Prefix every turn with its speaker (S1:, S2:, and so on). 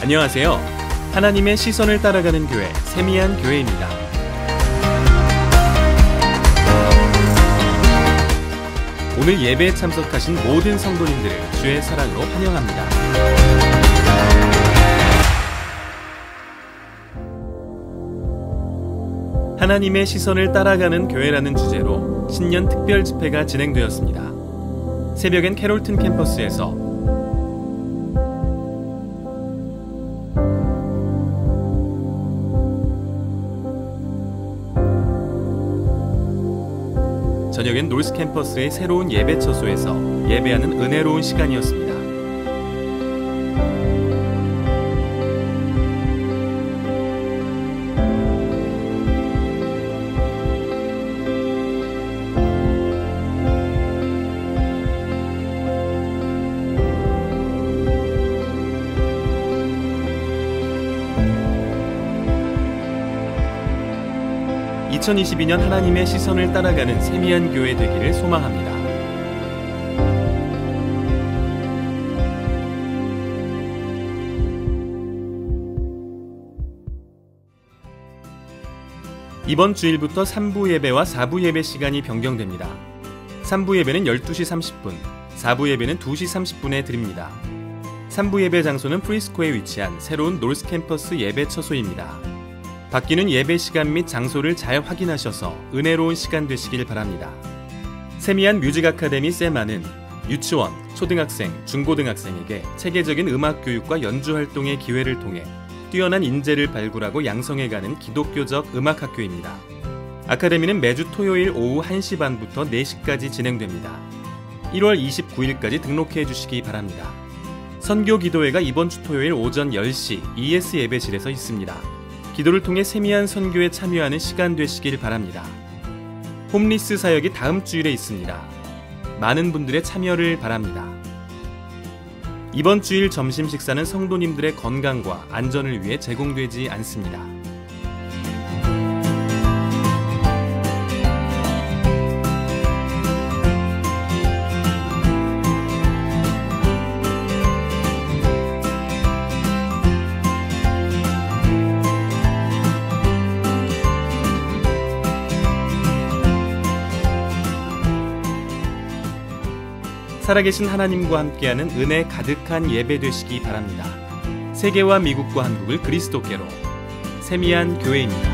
S1: 안녕하세요. 하나님의 시선을 따라가는 교회 세미한 교회입니다. 오늘 예배에 참석하신 모든 성도님들을 주의 사랑으로 환영합니다. 하나님의 시선을 따라가는 교회라는 주제로 신년 특별 집회가 진행되었습니다. 새벽엔 캐롤튼 캠퍼스에서 저녁엔 놀스 캠퍼스의 새로운 예배 처소에서 예배하는 은혜로운 시간이었습니다. (2022년) 하나님의 시선을 따라가는 세미한 교회 되기를 소망합니다. 이번 주일부터 3부 예배와 4부 예배 시간이 변경됩니다. 3부 예배는 12시 30분, 4부 예배는 2시 30분에 드립니다. 3부 예배 장소는 프리스코에 위치한 새로운 놀스 캠퍼스 예배 처소입니다. 바뀌는 예배 시간 및 장소를 잘 확인하셔서 은혜로운 시간 되시길 바랍니다. 세미한 뮤직 아카데미 세마는 유치원, 초등학생, 중고등학생에게 체계적인 음악 교육과 연주 활동의 기회를 통해 뛰어난 인재를 발굴하고 양성해가는 기독교적 음악 학교입니다. 아카데미는 매주 토요일 오후 1시 반부터 4시까지 진행됩니다. 1월 29일까지 등록해 주시기 바랍니다. 선교 기도회가 이번 주 토요일 오전 10시 ES 예배실에서 있습니다. 기도를 통해 세미한 선교에 참여하는 시간 되시길 바랍니다. 홈리스 사역이 다음 주일에 있습니다. 많은 분들의 참여를 바랍니다. 이번 주일 점심 식사는 성도님들의 건강과 안전을 위해 제공되지 않습니다. 살아계신 하나님과 함께하는 은혜 가득한 예배 되시기 바랍니다. 세계와 미국과 한국을 그리스도께로 세미한 교회입니다.